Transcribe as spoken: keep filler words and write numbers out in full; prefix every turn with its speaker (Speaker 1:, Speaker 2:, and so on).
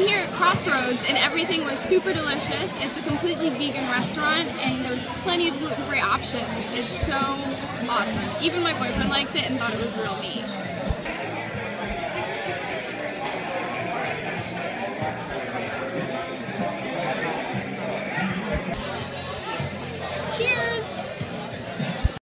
Speaker 1: here at Crossroads and everything was super delicious. It's a completely vegan restaurant and there's plenty of gluten-free options. It's so awesome. Even my boyfriend liked it and thought it was real meat. Cheers!